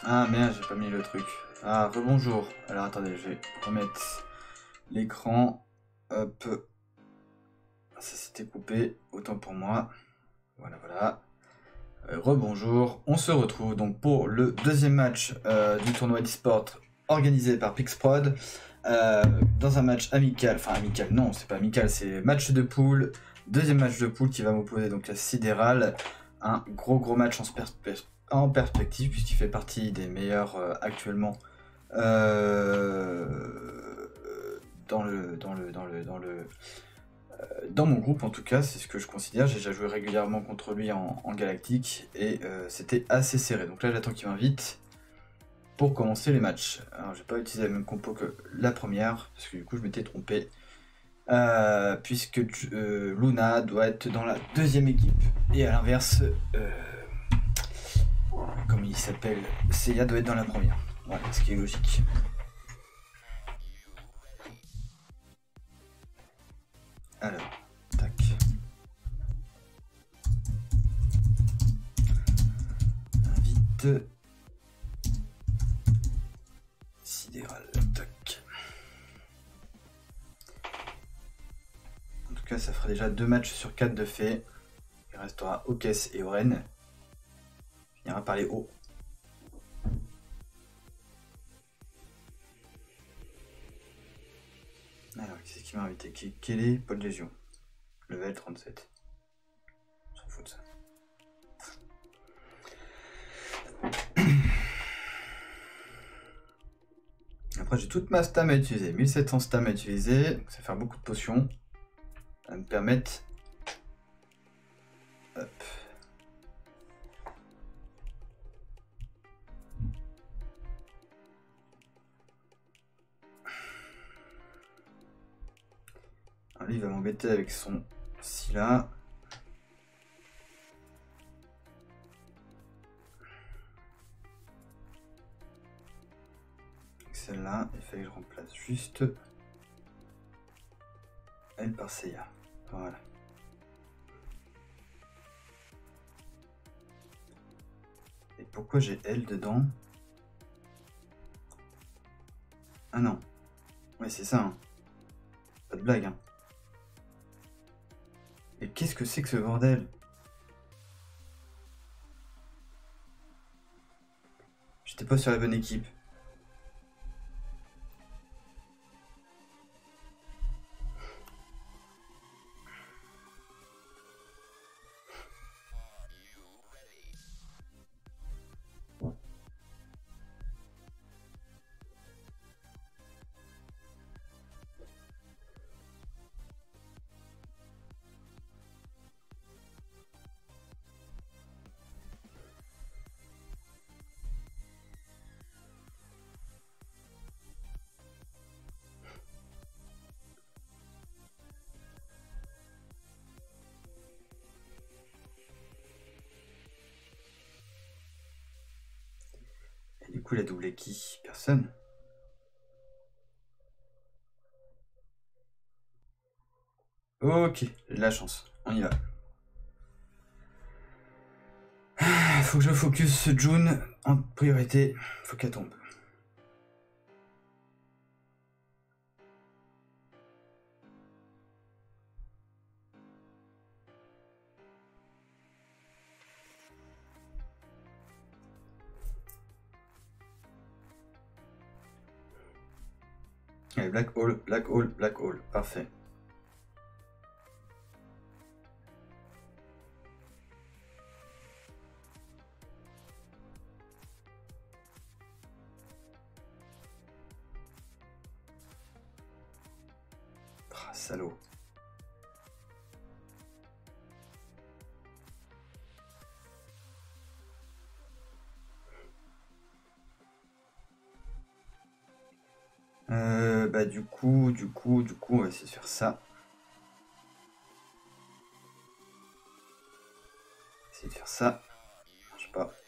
Ah merde, j'ai pas mis le truc. Ah, rebonjour. Alors attendez, je vais remettre l'écran. Hop. Ça s'était coupé, autant pour moi. Voilà, voilà. Rebonjour. On se retrouve donc pour le deuxième match du tournoi d'e-sport organisé par Pixprod. Dans un match amical, enfin amical, non, c'est pas amical, c'est match de poule. Deuxième match de poule qui va m'opposer donc à Sidéral. Un gros match en perspective puisqu'il fait partie des meilleurs actuellement dans mon groupe en tout cas, c'est ce que je considère. J'ai déjà joué régulièrement contre lui en galactique et c'était assez serré. Donc là j'attends qu'il m'invite pour commencer les matchs. Alors j'ai pas utilisé la même compo que la première parce que du coup je m'étais trompé. Puisque Luna doit être dans la deuxième équipe et à l'inverse, comme il s'appelle, Seiya doit être dans la première. Voilà, ce qui est logique. Alors, tac. Invite. Sidéral, tac. En tout cas, ça fera déjà 2 matchs sur 4 de fait. Il restera Okes et Oren. On finira par les hauts. Alors, qui c'est qui m'a invité? Quel est Paul Légion? Level 37. On s'en fout de ça. Après, j'ai toute ma stam à utiliser. 1700 stam à utiliser. Donc ça va faire beaucoup de potions. Ça va me permettre... Hop. Alors lui, il va m'embêter avec son Scylla. Celle-là, il fallait que je remplace juste elle par Seiya. Voilà. Et pourquoi j'ai elle dedans? Ah non. Ouais, c'est ça. Hein. Pas de blague. Hein. Et qu'est-ce que c'est que ce bordel? J'étais pas sur la bonne équipe. Et du coup, il a doublé qui? Personne. Ok, j'ai de la chance. On y va. Faut que je focus June en priorité. Faut qu'elle tombe. Allez, Black Hole, Black Hole, Black Hole. Parfait. Ah, salaud. Bah du coup, on va essayer de faire ça. Essayer de faire ça. Je sais pas.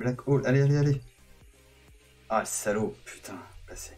Black Hole, allez, allez, allez. Ah, le salaud, putain, passé.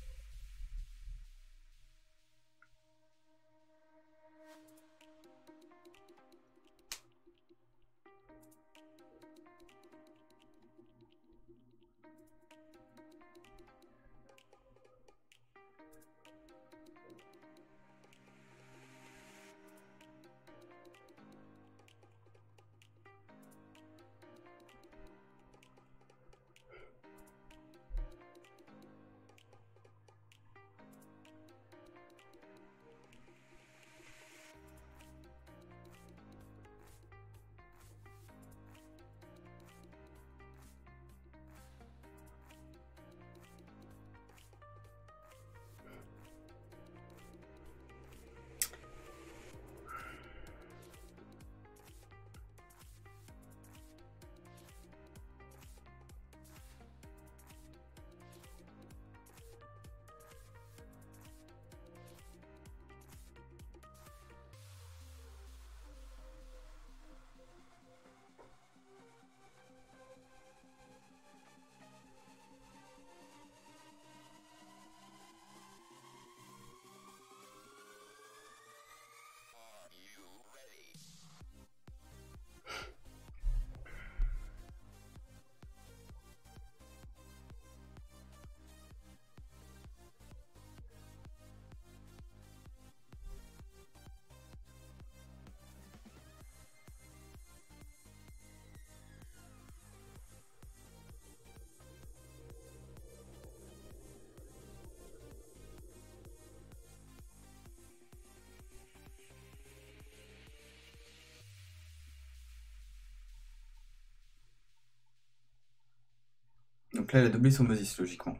Donc là, elle a doublé son Mosis, logiquement.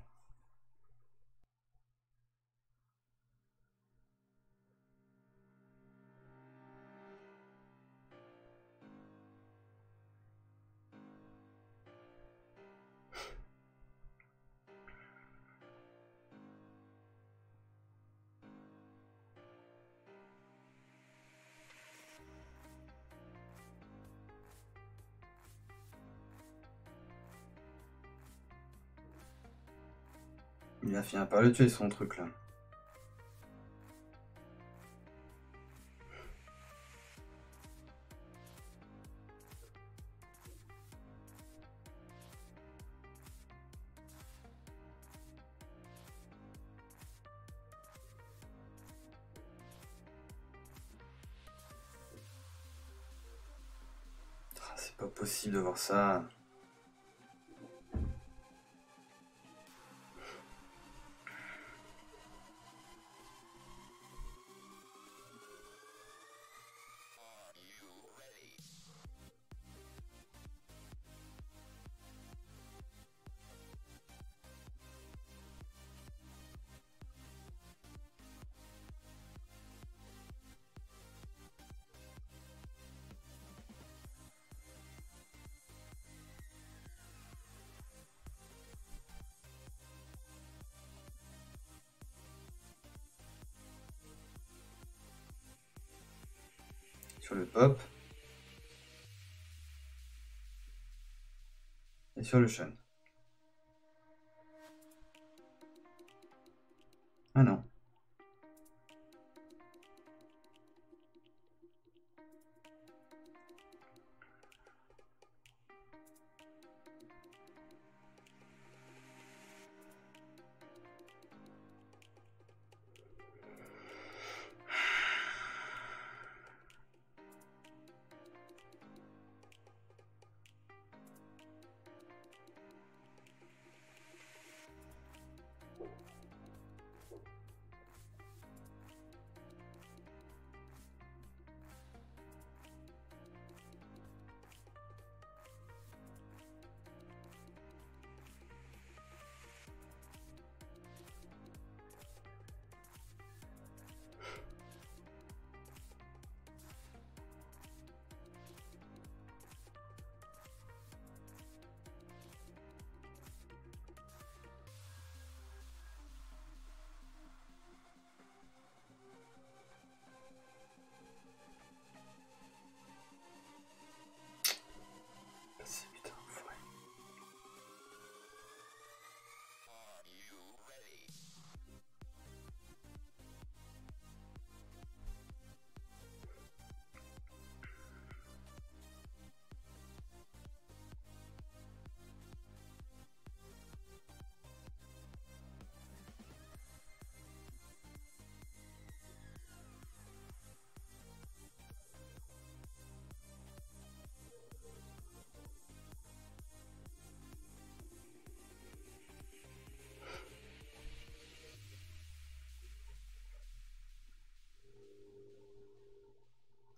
Il a fini par le tuer, son truc, là. Ah, c'est pas possible de voir ça. Sur le pop. Et sur le Sean. Ah non.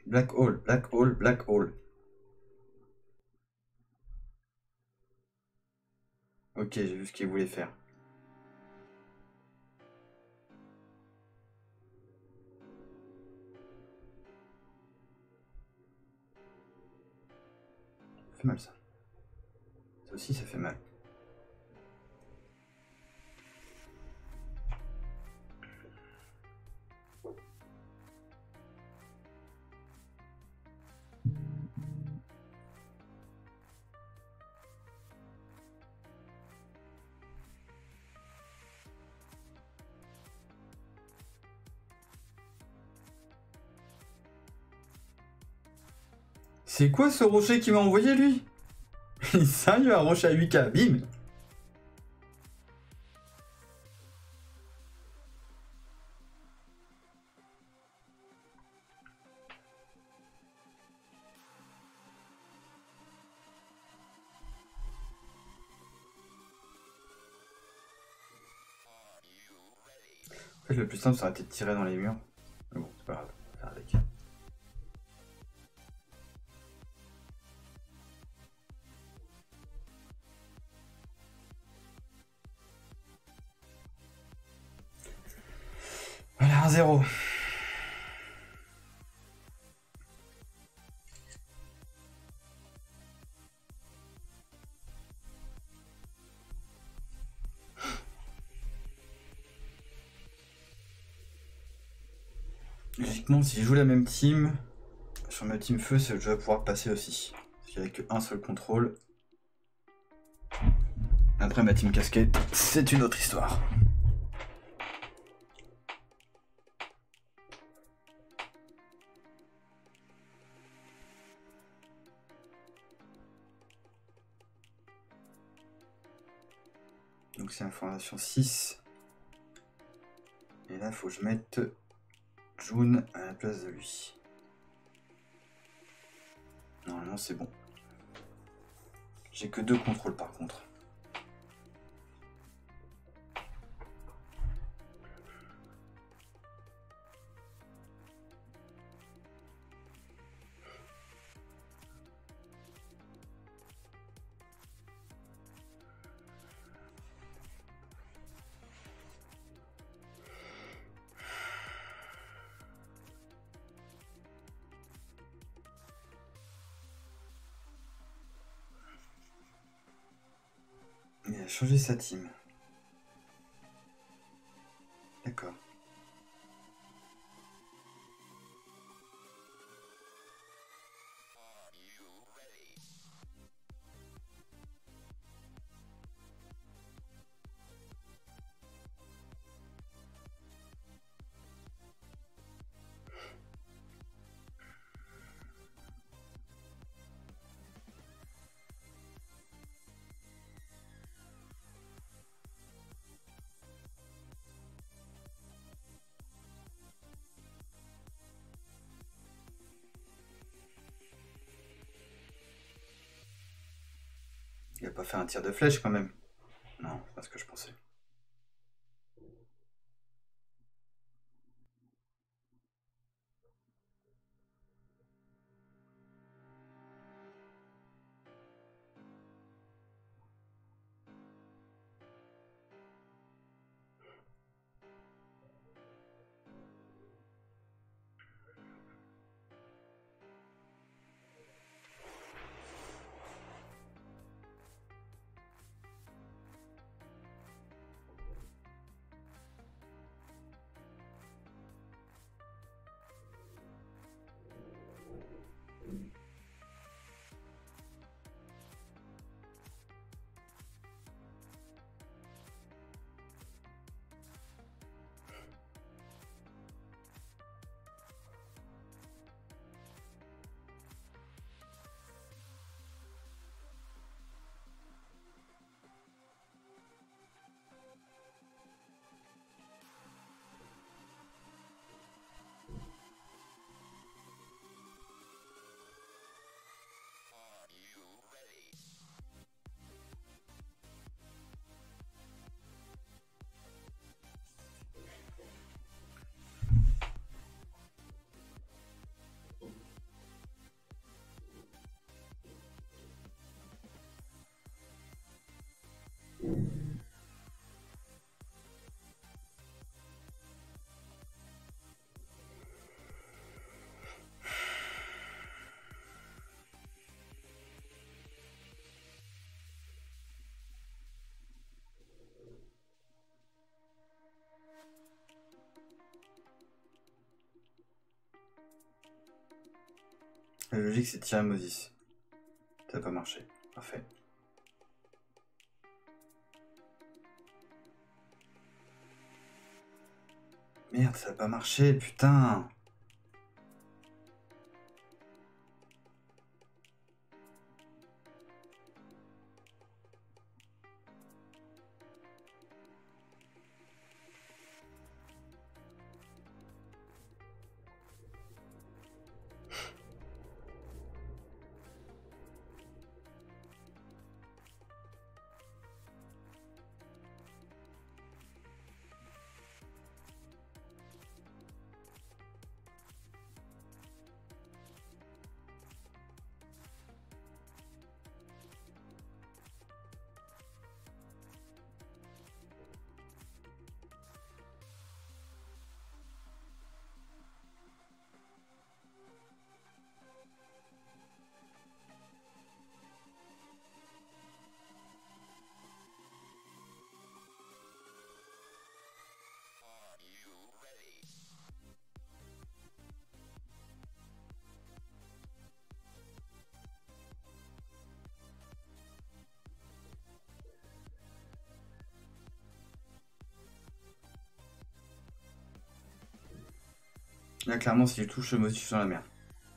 Black hole, black hole, black hole. Ok, j'ai vu ce qu'il voulait faire. Ça fait mal ça. Ça aussi, ça fait mal. C'est quoi ce rocher qui m'a envoyé lui? Sérieux, un rocher à 8K, bim! En fait, le plus simple, ça aurait été de tirer dans les murs. Mais bon, c'est pas grave, on va faire avec. Voilà, 1-0. Logiquement, si je joue la même team, sur ma team feu, je vais pouvoir passer aussi. Parce qu'il n'y a qu'un seul contrôle. Après ma team casquette, c'est une autre histoire. Donc c'est information 6. Et là, faut que je mette June à la place de lui. Normalement, c'est bon. J'ai que 2 contrôles par contre. Il a changé sa team. D'accord. Il a pas fait un tir de flèche quand même. Non, c'est pas ce que je pensais. La logique, c'est tirer Moses. Ça n'a pas marché. Parfait. Merde, ça n'a pas marché, putain. Là, clairement, si je touche Moses, je suis dans la merde.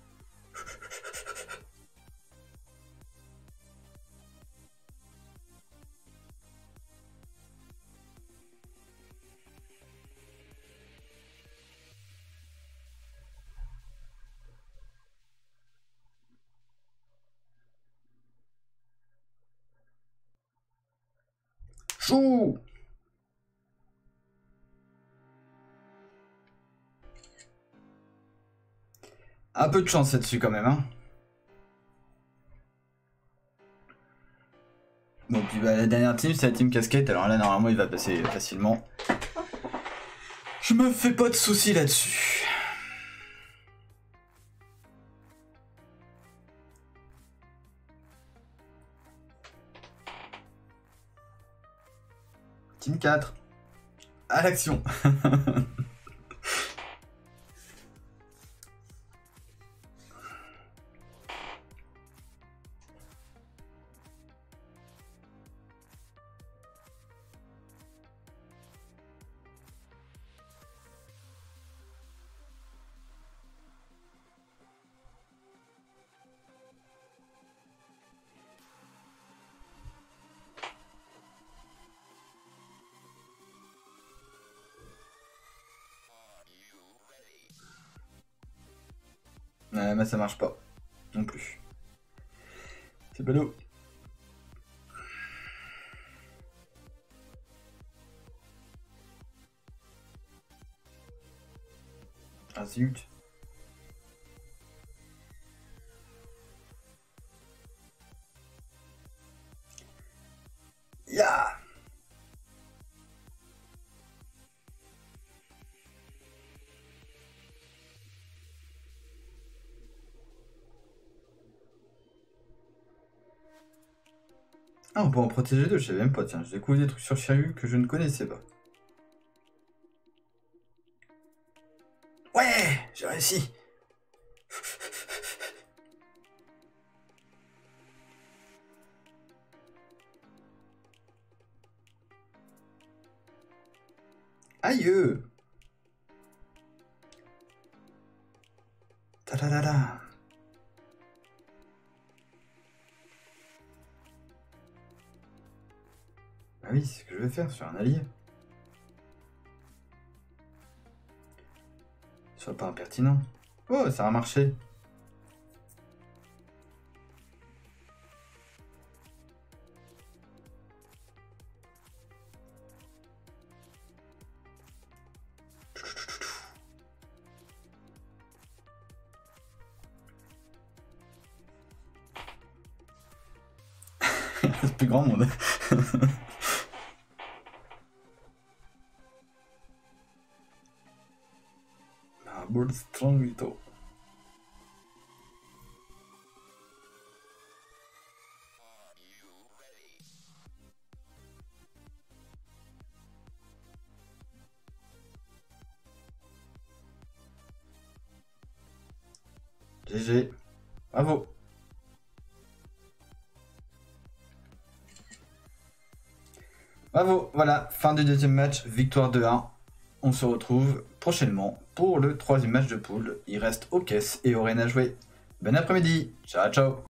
Chou! Un peu de chance là-dessus quand même, hein. Bon, puis bah, la dernière team, c'est la team casquette. Alors là, normalement, il va passer facilement. Je me fais pas de soucis là-dessus. Team 4. À l'action. Mais ça marche pas. Non plus. C'est ballot. Ah zut. Ya. Ah, on peut en protéger deux, je savais même pas. Tiens, je découvre des trucs sur Shiryu que je ne connaissais pas. Ouais, j'ai réussi. Aïe. Ta-da-da-da. Bah oui, c'est ce que je vais faire sur un allié. Sois pas impertinent. Oh, ça a marché. C'est plus grand monde. Ah, Bull Strong Vito. GG. Bravo. Bravo, voilà, fin du deuxième match, victoire 2-1. On se retrouve prochainement pour le troisième match de poule. Il reste Hawkes et Oren à jouer. Bon après-midi, ciao ciao.